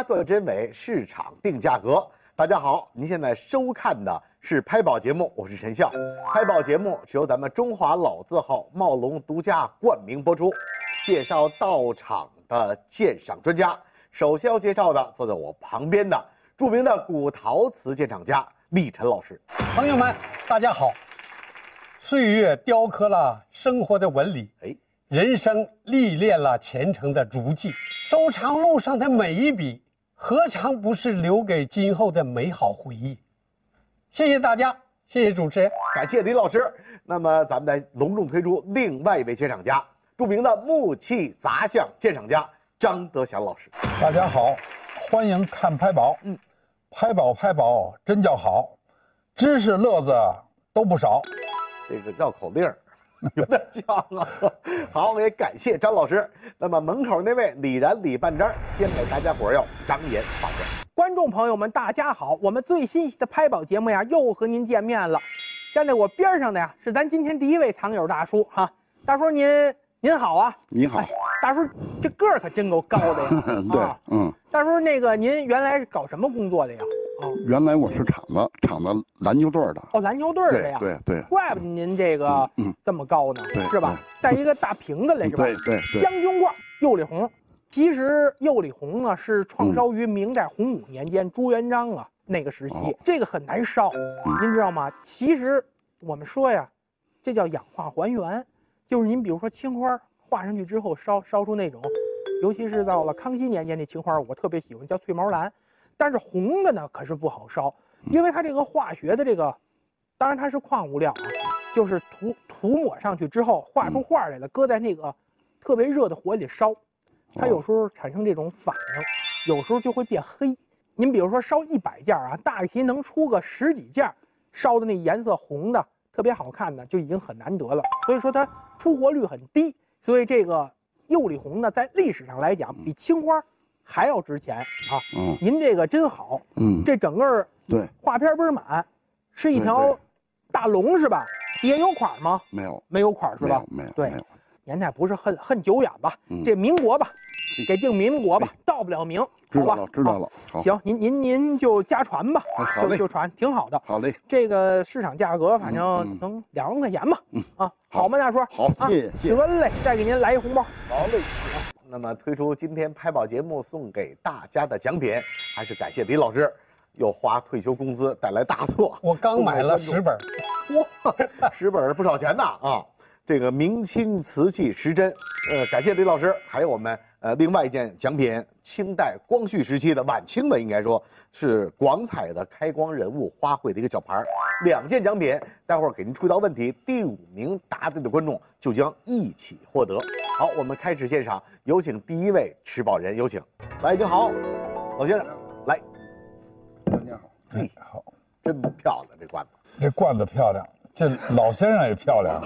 测真伪，市场定价格。大家好，您现在收看的是拍宝节目，我是陈笑。拍宝节目是由咱们中华老字号茂龙独家冠名播出。介绍到场的鉴赏专家，首先要介绍的坐在我旁边的著名的古陶瓷鉴赏家李晨老师。 朋友们，大家好。岁月雕刻了生活的纹理，人生历练了前程的足迹。收藏路上的每一笔，何尝不是留给今后的美好回忆？谢谢大家，谢谢主持人， 感谢李老师。那么咱们再隆重推出另外一位鉴赏家，著名的木器杂项鉴赏家张德祥老师。 大家好，欢迎看拍宝。拍宝真叫好，知识乐子都不少。 这个绕口令有点像啊。好，我也感谢张老师。那么门口那位李然李半张先给大家伙要张言发表。 观众朋友们，大家好，我们最新的拍宝节目呀，又和您见面了。站在我边上的呀，是咱今天第一位藏友大叔哈。大叔您好啊。 你好。 大叔这个儿可真够高的呀。 对， 大叔那个您原来是搞什么工作的呀？ 原来我是厂子篮球队的。 哦，篮球队的呀。 对。 怪不得您这个这么高呢，是吧？带一个大瓶子来是吧？ 对。 将军罐釉里红，其实釉里红呢是创烧于明代洪武年间朱元璋啊那个时期，这个很难烧，您知道吗？其实我们说呀，这叫氧化还原，就是您比如说青花画上去之后烧出那种，尤其是到了康熙年间的青花，我特别喜欢叫翠毛蓝。但是红的呢可是不好烧，因为它这个化学的这个，当然它是矿物料啊，就是涂抹上去之后画出画来了，搁在那个特别热的火里烧，它有时候产生这种反应，有时候就会变黑。您比如说烧100件啊，大体能出个10几件，烧的那颜色红的特别好看的就已经很难得了，所以说它出货率很低。所以这个釉里红呢，在历史上来讲比青花还要值钱啊！您这个真好，这整个对画片倍儿满，是一条大龙是吧？底下有款吗？没有款是吧？ 没有。 对，年代不是很久远吧？这民国吧，给定民国吧，到不了明，好吧？ 知道了。 行，您就家传吧，就传，挺好的。 好嘞。 这个市场价格反正能2万块钱吧？好吗，大叔？ 好，谢谢。 得嘞，再给您来一红包。 好嘞。那么推出今天拍宝节目送给大家的奖品，还是感谢李老师，又花退休工资带来大作。 我刚买了10本， 哇，10本不少钱呐啊！这个明清瓷器10针，感谢李老师。还有我们另外一件奖品，清代光绪时期的晚清的，应该说是广彩的开光人物花卉的一个小牌，2件奖品，待会儿给您出一道问题，第5名答对的观众就将一起获得。好，我们开始鉴赏，有请第一位持宝人，有请。来，您好，老先生，来。 大家好。 好， 真漂亮这罐子。 这罐子漂亮，这老先生也漂亮。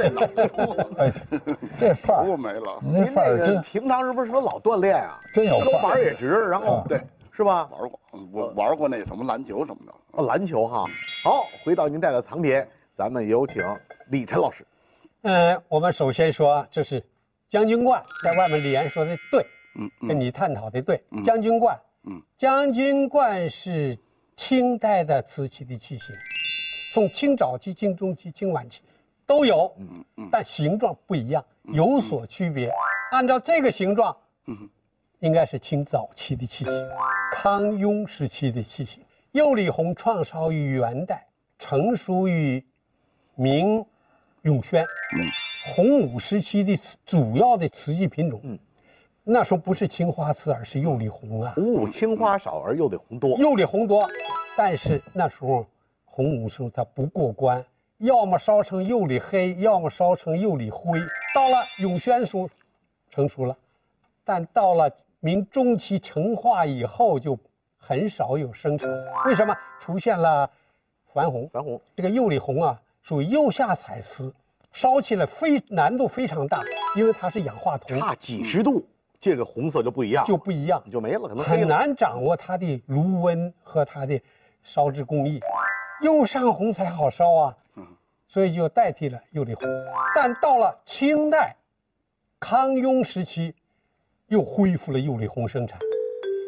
这范儿我没了。 您范儿真。 平常是不是说老锻炼啊？ 真有范儿。 玩也直，然后对， 是吧？ 玩过，我玩过那什么篮球什么的。 篮球哈。好，回到您带的藏品，咱们有请李晨老师。 我们首先说这是将军罐，在外面李岩说的对，跟你探讨的对。将军罐，将军罐是清代的瓷器的器型，从清早期、清中期、清晚期都有，但形状不一样，有所区别。按照这个形状，应该是清早期的器型，康雍时期的器型。釉里红创烧于元代，成熟于明永宣。洪武时期的主要的瓷器品种，那时候不是青花瓷，而是釉里红啊。 洪武青花少，而釉里红多。 釉里红多，但是那时候洪武时候它不过关，要么烧成釉里黑，要么烧成釉里灰。到了永宣时候成熟了，但到了明中期成化以后就很少有生产。为什么？出现了矾红。这个釉里红啊，属于釉下彩瓷。烧起来难度非常大，因为它是氧化铜， 差几十度，这个红色就不一样，就没了，可能很难掌握它的炉温和它的烧制工艺。釉上红才好烧啊，所以就代替了釉里红。但到了清代，康雍时期，又恢复了釉里红生产。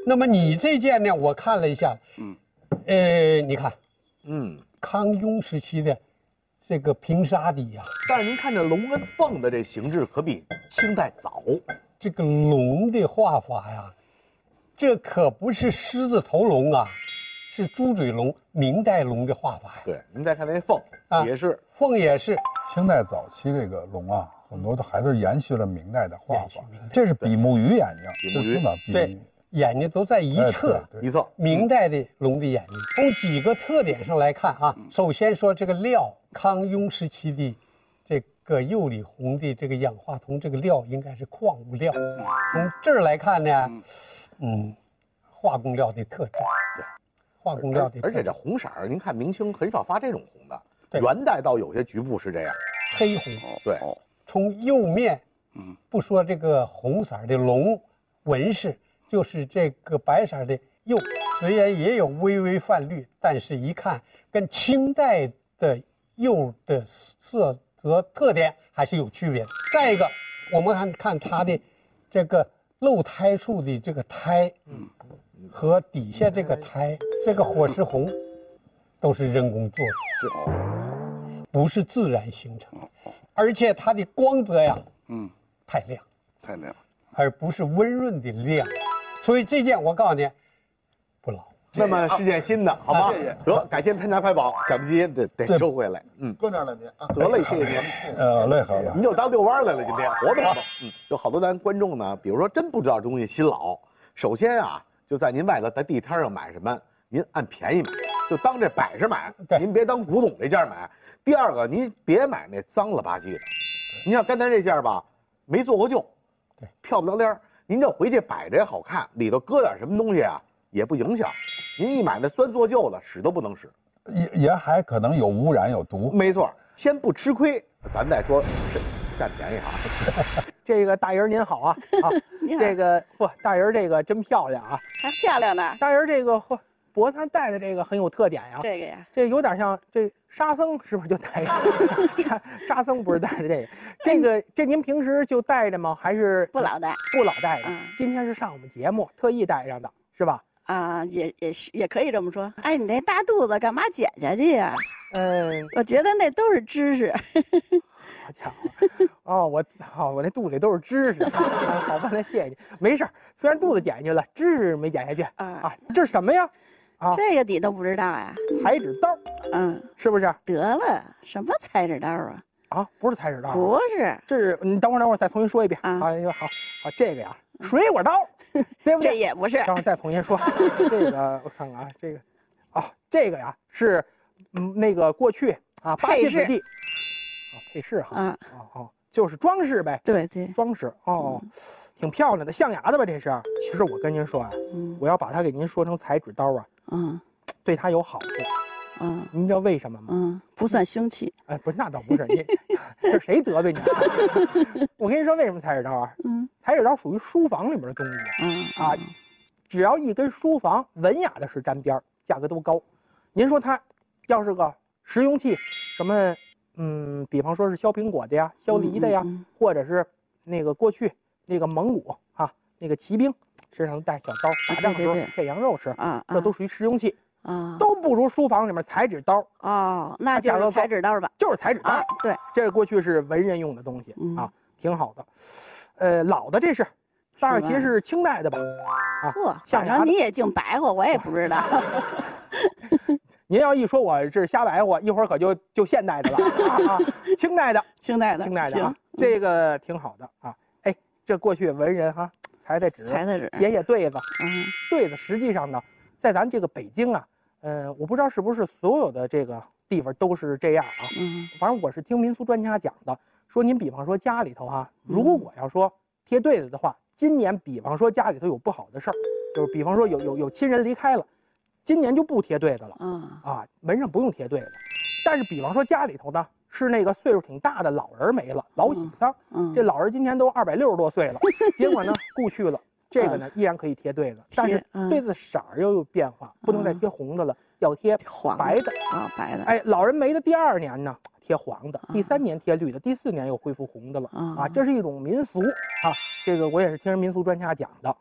那么你这件呢，我看了一下，你看，康雍时期的这个平沙底呀， 但是您看这龙跟凤的这形制可比清代早。 这个龙的画法呀，这可不是狮子头龙啊，是猪嘴龙，明代龙的画法呀。 对，您再看那凤也是， 凤也是。 清代早期这个龙啊，很多都还是延续了明代的画法。这是比目鱼眼睛， 比目鱼对，眼睛都在一侧， 一侧。 明代的龙的眼睛，从几个特点上来看啊，首先说这个料，康雍时期的这个釉里红的这个氧化铜，这个料应该是矿物料。从这儿来看呢，化工料的特征。 对， 化工料的特征。 而且这红色儿，您看明清很少发这种红的。元代倒有些局部是这样， 黑红。 对， 从釉面，不说这个红色的龙纹饰，就是这个白色的釉，虽然也有微微泛绿，但是一看跟清代的釉的色泽特点还是有区别的。再一个，我们看它的这个露胎处的这个胎，和底下这个胎，这个火石红，都是人工做的。不是自然形成，而且它的光泽呀，太亮，而不是温润的亮，所以这件我告诉你，不老。 那么是件新的，好吗？得，感谢潘家拍宝，奖金得收回来。 搁那儿了您啊， 得嘞，谢谢您。 累好了， 您就当遛弯来了，今天活动活动。有好多咱观众呢，比如说真不知道东西新老，首先啊，就在您外头在地摊上买什么，您按便宜买，就当这摆设买，您别当古董这件买。第二个，您别买那脏了吧唧的。您像刚才这件吧，没做过旧， 对， 漂不着边儿。您就回去摆着也好看，里头搁点什么东西啊，也不影响。您一买那酸做旧的，使都不能使， 也还可能有污染有毒。 没错，先不吃亏，咱再说占便宜啊。 这个大人您好啊这个大人这个真漂亮啊， 还漂亮呢。 大人这个脖子上戴的这个很有特点呀。 这个呀， 这有点像这沙僧是不是就戴着？沙僧不是戴的这个，这您平时就戴着吗？还是不老戴？ 不老戴着。今天是上我们节目特意戴上的，是吧？ 也可以这么说。哎，你那大肚子干嘛减下去呀？我觉得那都是知识。 好家伙，我那肚子里都是知识。好，半天谢谢你。没事，虽然肚子减下去了，知识没减下去这是什么呀？ 这个你都不知道呀？ 裁纸刀，是不是？ 得了，什么裁纸刀啊？ 不是裁纸刀， 不是， 这是你等会儿再重新说一遍好，这个呀，水果刀，对不对？ 这也不是。 等会儿再重新说，这个我看看啊，这个这个呀是那个过去八旗子弟配饰哈，就是装饰呗， 对， 装饰挺漂亮的，象牙的吧？这是。其实我跟您说啊，我要把它给您说成裁纸刀啊，对它有好处。您知道为什么吗？ 不算凶器。 哎，不是，那倒不是。这谁得罪你？我跟您说为什么裁纸刀啊？裁纸刀属于书房里面的东西只要一跟书房文雅的是沾边，价格都高。您说它要是个实用器，什么比方说是削苹果的呀、削梨的呀，或者是那个过去那个蒙古那个骑兵身上带小刀，打仗的时候配羊肉吃这都属于实用器都不如书房里面裁纸刀那就是裁纸刀吧？ 就是裁纸刀对， 这个过去是文人用的东西挺好的。老的这是大二旗是清代的吧？ 反正你也净白话，我也不知道。 您要一说我是瞎白话，一会儿可就现代的了清代的这个挺好的哎，这过去文人裁纸，写对子，对子实际上呢，在咱这个北京我不知道是不是所有的这个地方都是这样反正我是听民俗专家讲的，说您比方说家里头如果要说贴对子的话，今年比方说家里头有不好的事儿，就是比方说有亲人离开了。今年就不贴对子了门上不用贴对子，但是比方说家里头呢是那个岁数挺大的老人没了，老喜丧，这老人今年都260多岁了，结果呢故去了，这个呢依然可以贴对子，但是对子色儿又有变化，不能再贴红的了，要贴白的白的。 哎，老人没的第2年呢贴黄的，第3年贴绿的，第4年又恢复红的了这是一种民俗这个我也是听人民俗专家讲的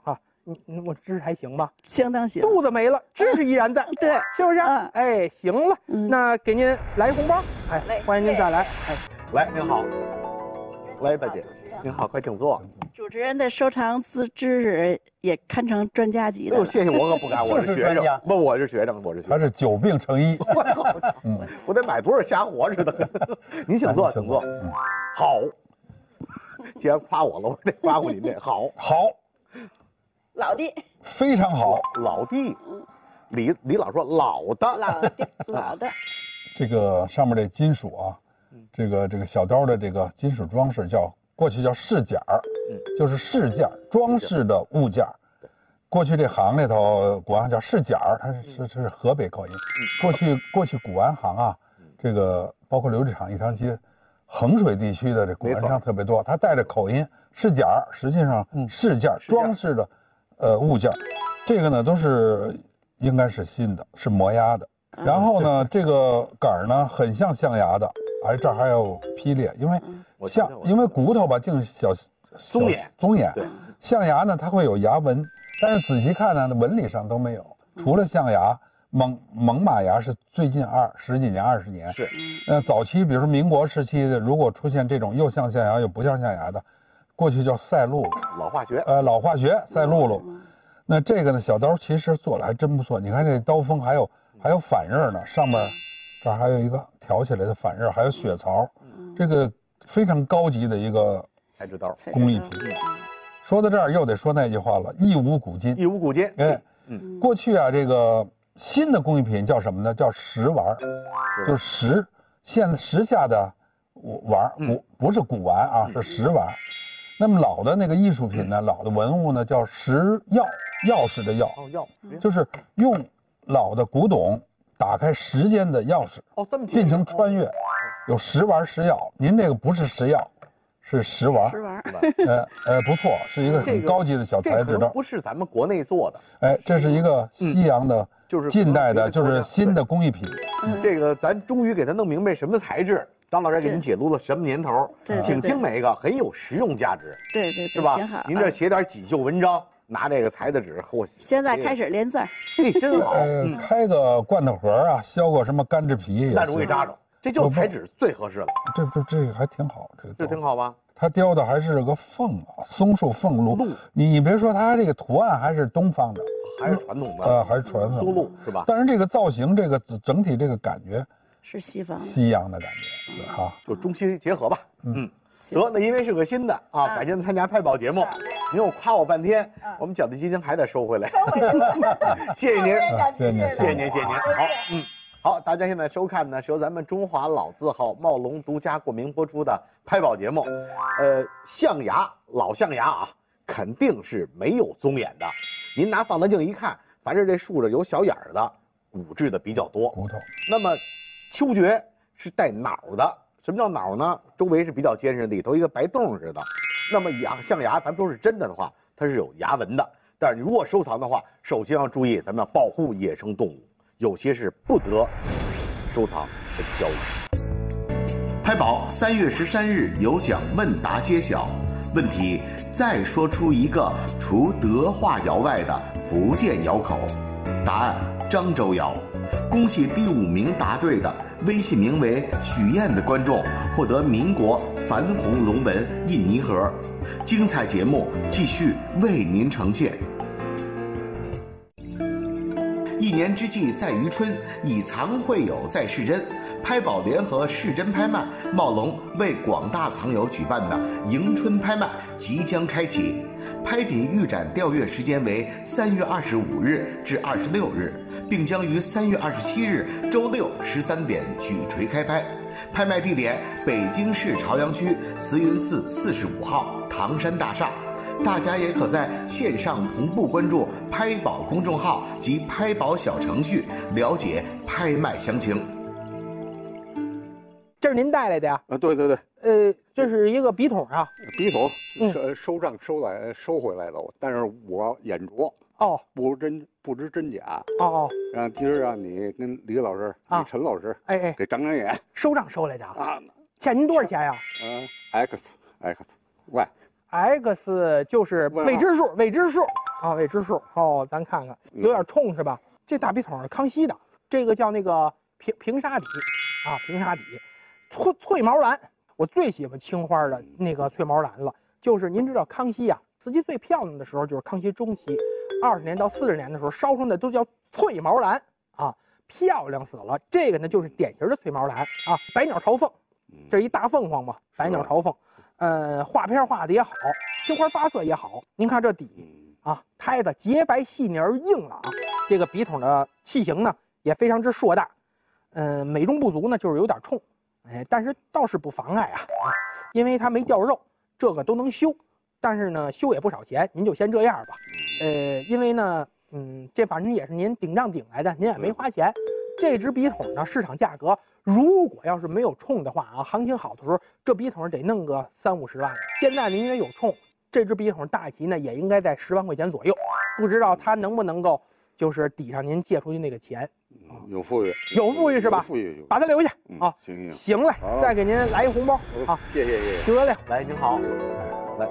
我知识还行吧？ 相当行。 肚子没了，知识依然在。 对， 是不是？哎，行了，那给您来一红包。哎，欢迎您再来。哎， 来，您好，来，大姐，您好，快请坐。 主持人的收藏知识也堪称专家级的。 谢谢，我可不敢，我是学生，不，我是学生， 他是久病成医。 我得买多少虾活似的。您请坐，请坐。好，既然夸我了，我得夸夸您这好。 老弟， 非常好， 老弟。李老说老的， 老的。 这个上面这金属啊，这个小刀的这个金属装饰过去叫饰件儿，就是饰件装饰的物件。过去这行里头，古玩叫饰件儿，它是河北口音。过去古玩行啊，这个包括琉璃厂、一塘街、衡水地区的这古玩商特别多，它带着口音，饰件儿实际上饰件装饰的物件，这个呢都是应该是新的，是磨压的。然后呢，这个杆呢很像象牙的，这儿还有劈裂，因为骨头吧净小棕眼， 对，象牙呢它会有牙纹，但是仔细看呢，纹理上都没有，除了象牙，猛犸牙是最近十几年、20年。 是， 早期比如说民国时期的，如果出现这种又像象牙又不像象牙的，过去叫赛璐璐，老化学赛璐璐。那这个呢，小刀其实做的还真不错，你看这刀锋还有反刃呢，上面这儿还有一个挑起来的反刃，还有血槽，这个非常高级的一个材质刀工艺品。说到这儿又得说那句话了，一无古今。 一无古今。 过去啊，这个新的工艺品叫什么呢？叫石玩，就是时下的玩，不是古玩啊，是石玩。那么老的那个艺术品呢，老的文物呢，叫石钥，钥匙的钥，就是用老的古董打开时间的钥匙，进行穿越，有石玩石钥。您这个不是石钥，是石玩。不错，是一个很高级的小材质的， 不是咱们国内做的。 这是一个西洋的，就是近代的，就是新的工艺品。 这个咱终于给它弄明白什么材质。张老师给您解读了什么年头，挺精美一个，很有实用价值。 对， 是吧？您这写点锦绣文章，拿这个裁的纸， 现在开始连字儿， 真好。 开个罐头盒啊，削个什么干制皮， 那容易扎着。这就裁纸最合适了。 这个还挺好， 这挺好吧？ 它雕的还是个凤啊，松树凤鹿。你别说，它这个图案还是东方的， 还是传统的， 还是传统松鹿是吧？ 但是这个造型，这个整体这个感觉。 是西洋的感觉，哈， 就中西结合吧。得，那因为是个新的啊，感谢您参加拍宝节目，您又夸我半天，我们奖励基金还得收回来。谢谢您，谢谢您。好，大家现在收看呢是由咱们中华老字号茂龙独家冠名播出的拍宝节目。象牙，老象牙啊，肯定是没有棕眼的。您拿放大镜一看，凡是这竖着有小眼儿的，骨质的比较多。 骨头。 那么秋蕨是带脑的，什么叫脑呢？周围是比较坚实，里头一个白洞似的。那么象牙，咱们说是真的话，它是有牙纹的。但是你如果收藏的话，首先要注意，咱们要保护野生动物，有些是不得收藏和交易。 拍宝3月13日有奖问答揭晓，问题：再说出一个除德化窑外的福建窑口。答案：漳州窑。恭喜第5名答对的微信名为许燕的观众获得民国矾红龙纹印泥盒。精彩节目继续为您呈现。一年之计在于春，以藏会友在市珍。拍宝联合市珍拍卖，茂龙为广大藏友举办的迎春拍卖即将开启。拍品预展调阅时间为3月25日至26日，并将于3月27日周六13点举锤开拍。拍卖地点：北京市朝阳区慈云寺45号唐山大厦。大家也可在线上同步关注拍宝公众号及拍宝小程序，了解拍卖详情。 这是您带来的呀？ 对。 这是一个笔筒啊。 笔筒收账收回来了，但是我眼拙不知真假今儿让你跟李老师、李陈老师给长长眼。 收账收来着啊？欠您多少钱呀 ？X Y。 X 就是未知数啊，未知数哦，咱看看，有点冲是吧？这大笔筒是康熙的，这个叫那个平沙底啊，平沙底，翠毛蓝。我最喜欢青花的那个翠毛蓝了，就是您知道康熙啊，瓷器最漂亮的时候就是康熙中期，20年到40年的时候烧成的都叫翠毛蓝啊，漂亮死了。这个呢就是典型的翠毛蓝啊，百鸟朝凤，这一大凤凰嘛，百鸟朝凤。画片画的也好，青花发色也好。您看这底啊，胎子洁白细腻而硬朗，这个笔筒的器型呢也非常之硕大。美中不足呢就是有点冲。但是倒是不妨碍啊，因为它没掉肉，这个都能修，但是呢修也不少钱，您就先这样吧。因为呢，这反正也是您顶账顶来的，您也没花钱。这支笔筒呢，市场价格如果要是没有冲的话啊，行情好的时候，这笔筒得弄个30-50万。现在呢因为有冲，这支笔筒大齐呢也应该在10万块钱左右，不知道它能不能够就是抵上您借出去那个钱。 有富裕， 有富裕是吧？ 富裕， 把它留下啊！行嘞，再给您来一红包啊！ 谢谢。 得嘞， 来您好， 来，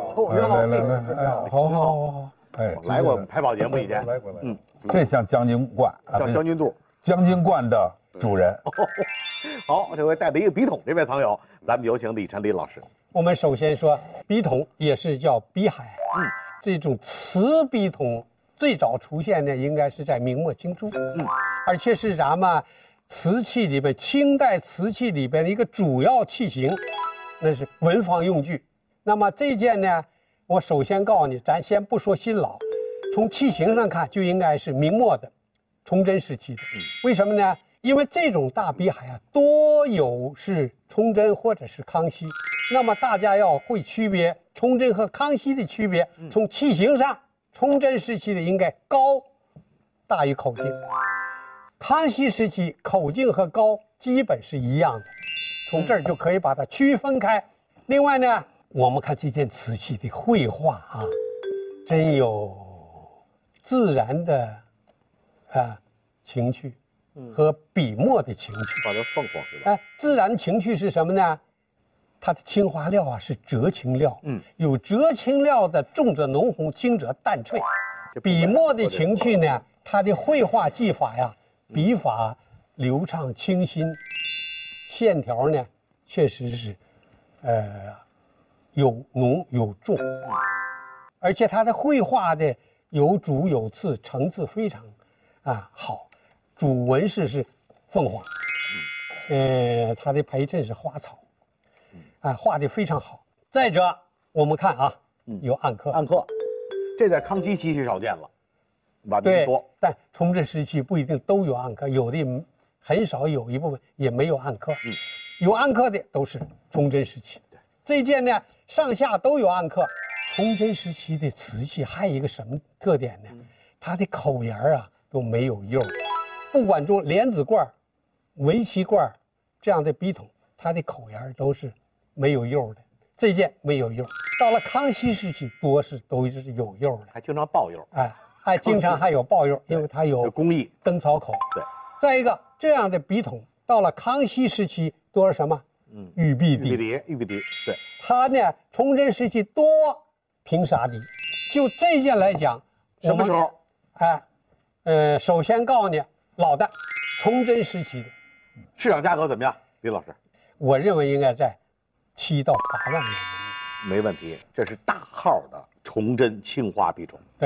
好，哎， 来过我们拍宝节目以前， 来过，这像将军罐， 叫将军肚， 将军罐的主人。 好，这回带的一个笔筒，这位藏友，咱们有请李晨李老师。 我们首先说，笔筒也是叫笔海，这种瓷笔筒最早出现呢，应该是在明末清初，而且是咱们瓷器里边清代瓷器里边的一个主要器型，那是文房用具。那么这件呢，我首先告诉你，咱先不说新老，从器型上看就应该是明末的崇祯时期的。为什么呢？因为这种大笔海啊，多有是崇祯或者是康熙。那么大家要会区别崇祯和康熙的区别，从器型上，崇祯时期的应该高大于口径，康熙时期口径和高基本是一样的，从这儿就可以把它区分开。另外呢，我们看这件瓷器的绘画啊，真有自然的情趣和笔墨的情趣。 画的凤凰是吧？ 自然情趣是什么呢？它的青花料啊是折青料，有折青料的重则浓红，轻则淡翠。笔墨的情趣呢，它的绘画技法呀，笔法流畅清新，线条呢确实是有浓有重，而且它的绘画的有主有次，层次非常好。主纹饰是凤凰，它的陪衬是花草，画的非常好。再者，我们看啊，有暗刻， 这在康熙时期少见了，吧？ 对，但崇祯时期不一定都有暗刻，有的很少，有一部分也没有暗刻。有暗刻的都是崇祯时期。这件呢，上下都有暗刻。崇祯时期的瓷器还有一个什么特点呢？它的口沿啊都没有釉，不管中莲子罐、围棋罐这样的笔筒，它的口沿都是没有釉的。这件没有釉，到了康熙时期都是有釉的， 还经常爆釉， 还经常还有爆釉，因为它有工艺灯槽口。 对， 再一个这样的笔筒到了康熙时期多是什么？玉璧底， 对， 它呢崇祯时期多平沙底。就这件来讲， 什么时候？ 首先告诉你老的，崇祯时期的市场价格怎么样，李老师？ 我认为应该在7到8万元人民币， 没问题。这是大号的崇祯青花笔筒。 对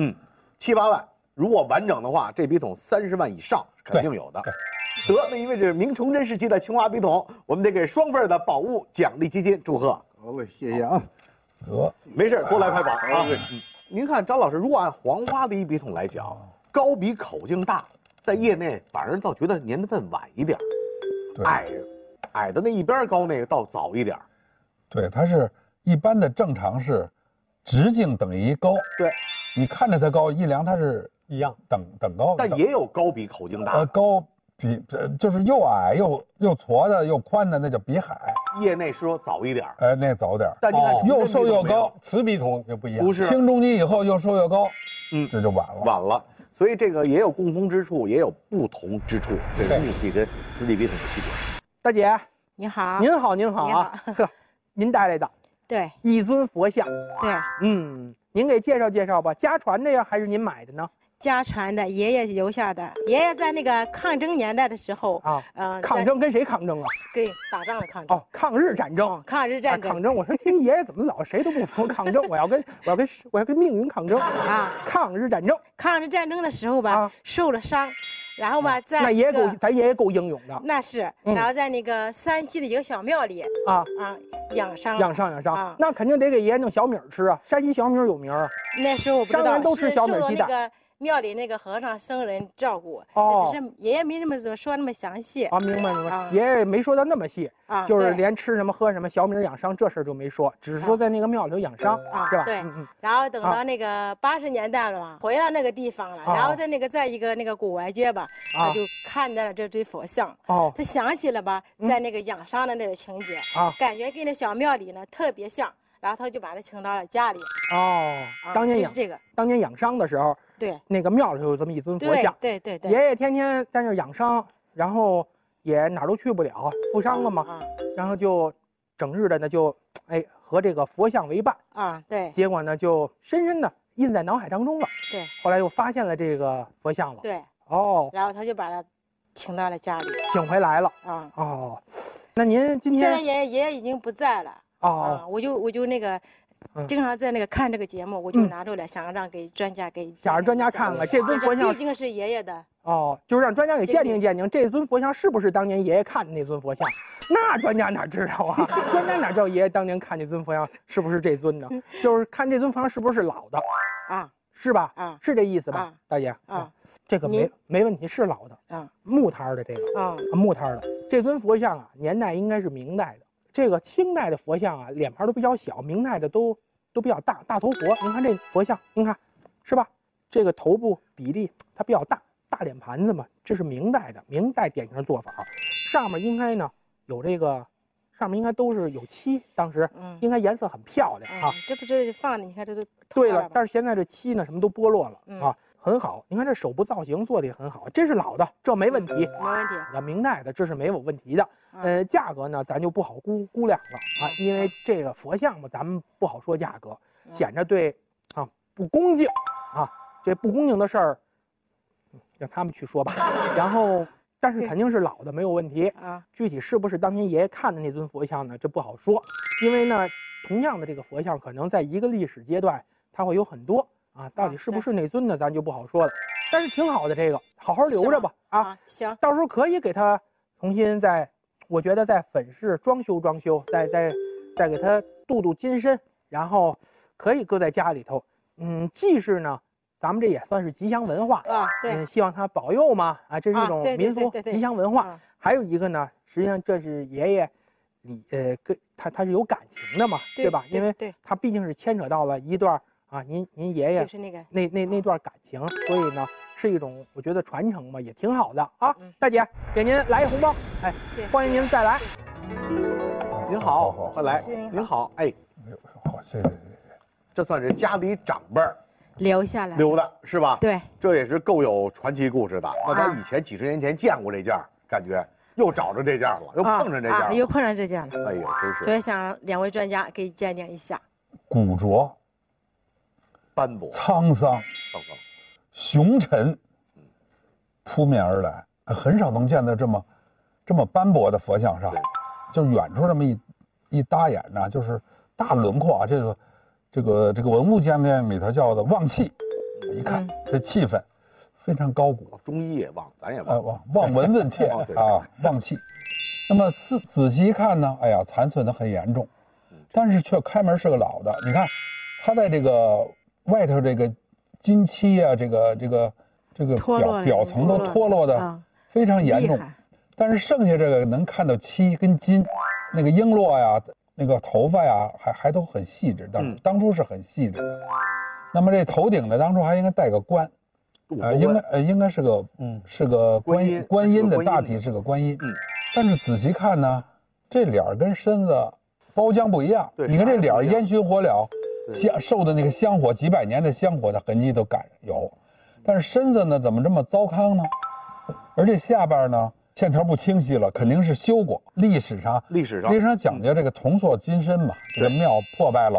，7、8万，如果完整的话，这笔筒30万以上肯定有的。得，那因为这是明崇祯时期的青花笔筒，我们得给双份的宝物奖励基金祝贺。 好嘞，谢谢啊。 得，没事，多来拍宝啊。您看张老师，如果按黄花的一笔筒来讲，高比口径大，在业内反而倒觉得年份晚一点，矮的那一边高那个倒早一点。 对，它是一般的正常是直径等于高。 对， 你看着它高，一量它是一样等高。 但也有高比口径大。 高比就是又矮又矬的又宽的，那叫笔海。 业内说早一点， 那早点。 但你看又瘦又高， 瓷笔筒就不一样。 不是清中期以后又瘦又高，这就晚了。 所以这个也有共通之处，也有不同之处，这是木器跟瓷器笔筒的区别。 大姐， 你好。 您好啊！呵，您带来的对， 一尊佛像。 对， 您给介绍介绍吧，家传的呀，还是您买的呢？ 家传的，爷爷留下的。爷爷在那个抗争年代的时候啊，抗争跟谁抗争啊？ 跟打仗的抗争。 哦，抗日战争。 抗日战争。 抗争，我说听爷爷怎么老谁都不服抗争，我要跟命运抗争啊！抗日战争。 抗日战争的时候吧，受了伤。然后吧，在那咱爷爷够英勇的。 那是，然后在那个山西的一个小庙里养伤。 那肯定得给爷爷弄小米吃啊，山西小米有名啊。 那时候我不知道， 商人都吃小米鸡蛋。 庙里那个和尚僧人照顾，只是爷爷没这么说那么详细啊。明白。爷爷没说的那么细啊，就是连吃什么喝什么小米养伤这事儿就没说，只是说在那个庙里头养伤是吧？ 对，然后等到那个80年代了嘛，回到那个地方了，然后在一个那个古玩街吧，他就看到了这尊佛像他想起了吧，在那个养伤的那个情节感觉跟那小庙里呢特别像，然后他就把他请到了家里。 当年当年养伤的时候。 对， 那个庙里头有这么一尊佛像。 对。爷爷天天在那养伤，然后也哪儿都去不了，负伤了嘛，然后就整日的呢就和这个佛像为伴对。 结果呢就深深的印在脑海当中了。 对。 后来又发现了这个佛像了。 对。然后他就把他请到了家里， 请回来了。那您今天现在爷爷已经不在了。我就那个。经常在那个看这个节目，我就拿出来，想让给专家想让专家看看这尊佛像， 毕竟是爷爷的就是让专家给鉴定鉴定，这尊佛像是不是当年爷爷看的那尊佛像？那专家哪知道啊？专家哪知道爷爷当年看那尊佛像是不是这尊呢？就是看这尊佛像是不是老的是吧？是这意思吧，大姐这个没问题，是老的木摊的这个木摊的这尊佛像年代应该是明代的。这个清代的佛像脸盘都比较小，明代的都比较大头佛。您看这佛像，您看是吧？这个头部比例它比较大脸盘子嘛，这是明代的，明代典型的做法。上面应该呢有这个，上面应该都是有漆，当时应该颜色很漂亮这不是放的，你看这都对了，但是现在这漆呢什么都剥落了很好。你看这手部造型做的也很好，这是老的，这没问题， 没问题。 明代的这是没有问题的。价格呢咱就不好估量了因为这个佛像嘛，咱们不好说价格，显着对不恭敬这不恭敬的事儿，让他们去说吧。然后，但是肯定是老的，没有问题具体是不是当年爷爷看的那尊佛像呢？这不好说，因为呢，同样的这个佛像可能在一个历史阶段，它会有很多到底是不是那尊呢？咱就不好说了。但是挺好的，这个好好留着吧行， 到时候可以给他重新我觉得再粉饰装修，再给它镀金身，然后可以搁在家里头。既是呢，咱们这也算是吉祥文化对， 希望他保佑嘛这是一种民俗吉祥文化。还有一个呢，实际上这是爷爷跟他是有感情的嘛，对吧？因为他毕竟是牵扯到了一段您爷爷就是那个那段感情，所以呢是一种我觉得传承嘛，也挺好的大姐给您来一红包，欢迎您再来。您好，快来。您好， 好，谢谢。 这算是家里长辈留下来留的是吧？ 对， 这也是够有传奇故事的。那咱以前几十年前见过这件，感觉又找着这件了，又碰上这件又碰上这件了。 哎呦，真是！ 所以想两位专家给鉴定一下。 古拙。 斑驳、 沧桑、雄沉，扑面而来，很少能见到这么斑驳的佛像上，就远处这么一搭眼呢，就是大轮廓这个文物鉴定里头叫的旺气，一看这气氛非常高古， 中医也旺，咱也旺， 望闻问切旺气。那么仔细一看呢，哎呀，残损的很严重，但是却开门是个老的，你看它在这个外头这个金漆这个表层都脱落的非常严重，但是剩下这个能看到漆跟金，那个璎珞那个头发还都很细致，当初是很细致。那么这头顶呢，当初还应该戴个冠，应该是个观音的，大体是个观音。但是仔细看呢，这脸跟身子包浆不一样。你看这脸烟熏火燎。受的那个香火几百年的香火的痕迹都有，但是身子呢怎么这么糟糠呢？而且下边呢线条不清晰了，肯定是修过。历史上讲究这个铜塑金身嘛，这个庙破败了，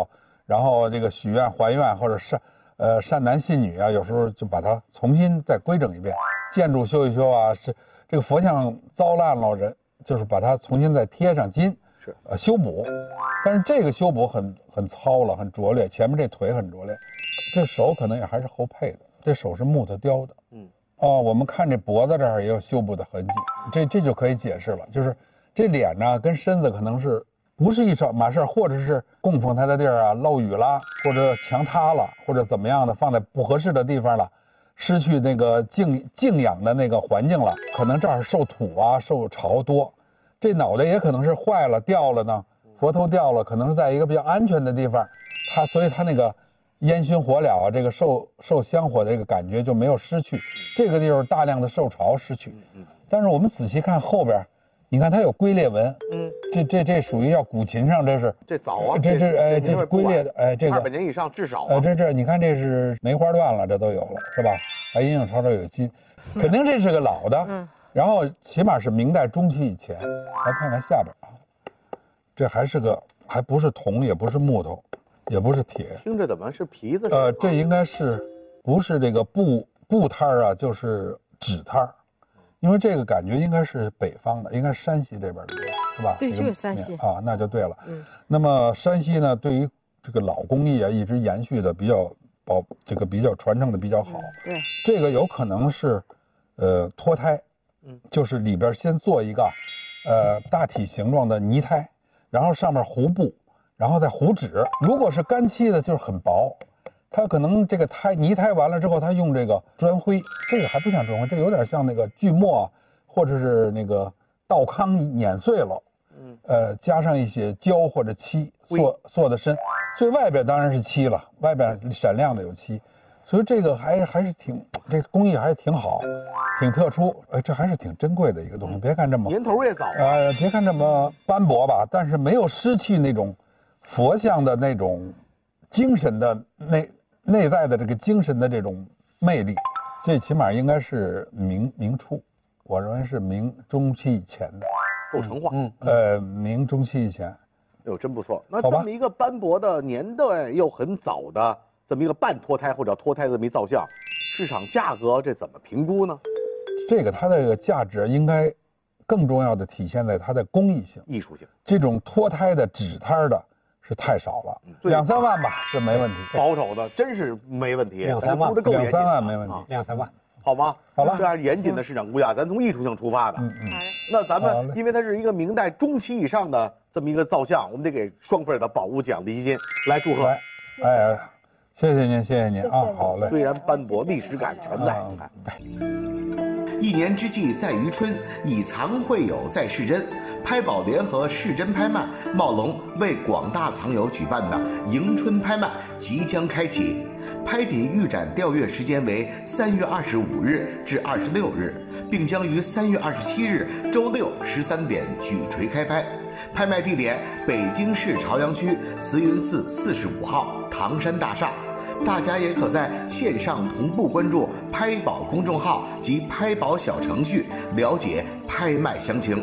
然后这个许愿还愿或者善男信女啊，有时候就把它重新再规整一遍，建筑修一修啊，是这个佛像糟烂了人，就是把它重新再贴上金， 是修补。但是这个修补很糙了，很拙劣，前面这腿很拙劣，这手可能也还是后配的，这手是木头雕的。我们看这脖子这儿也有修补的痕迹，这就可以解释了，就是这脸呢跟身子可能是不是一码事，或者是供奉他的地儿啊漏雨了，或者墙塌了，或者怎么样的放在不合适的地方了，失去那个静养的那个环境了，可能这儿受土啊受潮多，这脑袋也可能是坏了掉了呢，佛头掉了，可能是在一个比较安全的地方，所以他那个烟熏火燎啊，这个受香火的这个感觉就没有失去，这个地方大量的受潮失去。但是我们仔细看后边，你看它有龟裂纹，这属于要古琴上， 这早啊， 这是龟裂的，这个 200年以上至少啊， 这你看这是梅花断了，这都有了是吧？还阴影朝朝有金，肯定这是个老的，然后起码是明代中期以前。来看看下边啊，这还不是铜，也不是木头，也不是铁， 听着怎么是皮子？ 这应该不是这个布摊儿啊，就是纸摊儿。因为这个感觉应该是北方的，应该是山西这边的，是吧？ 对，就是山西啊，那就对了。那么山西呢，对于这个老工艺啊，一直延续的比较传承的比较好。 对， 这个有可能是脱胎，就是里边先做一个大体形状的泥胎，然后上面糊布，然后再糊纸。如果是干漆的，就是很薄。它可能这个泥胎完了之后，它用这个砖灰，这个还不像砖灰，这有点像那个锯末，或者是那个稻糠碾碎了，加上一些胶或者漆塑的深，所以外边当然是漆了，外边闪亮的有漆，所以这个还是这工艺还是挺好，挺特殊，这还是挺珍贵的一个东西。别看这么年头也早， 别看这么斑驳吧，但是没有失去那种佛像的那种精神的内在的这个精神的这种魅力，这起码应该是明初，我认为是明中期以前的， 够成化。 明中期以前， 真不错。那这么一个斑驳的年代又很早的这么一个半脱胎或者脱胎这么一造像，市场价格这怎么评估呢？ 这个它的这个价值应该更重要的体现在它的工艺性、 艺术性。这种脱胎的纸摊的是太少了，2、3万吧是没问题， 保守的真是没问题 ，2、3万 ，2、3万没问题 ，2、3万， 好吗？ 好了， 这还是严谨的市场估价，咱从艺术性出发的。那咱们因为它是一个明代中期以上的这么一个造像，我们得给双份的宝物奖励基金来祝贺。 谢谢您啊，好嘞。 虽然斑驳，历史感全在。 一年之计在于春，以藏会友在市真。拍宝联合市真拍卖茂龙为广大藏友举办的迎春拍卖即将开启，拍品预展调阅时间为3月25日至26日，并将于3月27日周六13点举锤开拍。拍卖地点：北京市朝阳区慈云寺45号唐山大厦。大家也可在线上同步关注拍宝公众号及拍宝小程序，了解拍卖详情。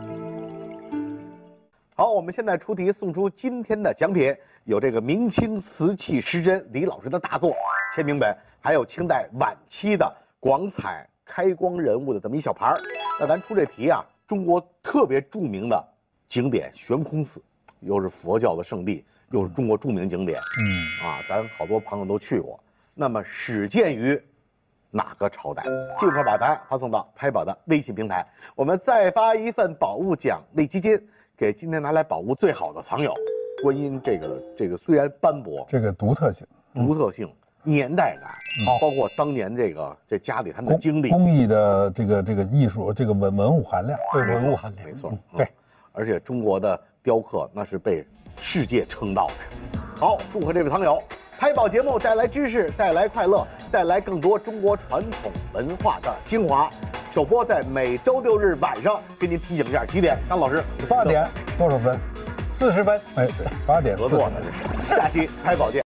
好，我们现在出题送出今天的奖品，有这个明清瓷器失真李老师的大作签名本，还有清代晚期的广彩开光人物的这么一小盘。那咱出这题啊，中国特别著名的景点悬空寺，又是佛教的圣地，又是中国著名景点，咱好多朋友都去过。那么始建于哪个朝代？尽快把答案发送到拍宝的微信平台，我们再发一份宝物奖励基金给今天拿来宝物最好的藏友。观音这个虽然斑驳， 这个独特性、 年代感，包括当年这家里他们的经历、 工艺的这个艺术，这个文物含量， 对文物含量， 没错，对。而且中国的雕刻那是被世界称道的。好，祝贺这位藏友！拍宝节目带来知识，带来快乐，带来更多中国传统文化的精华。首播在每周6日晚上，给您提醒一下几点？张老师 ，8点多少分？40分。8点合作呢，这是。下期拍宝见。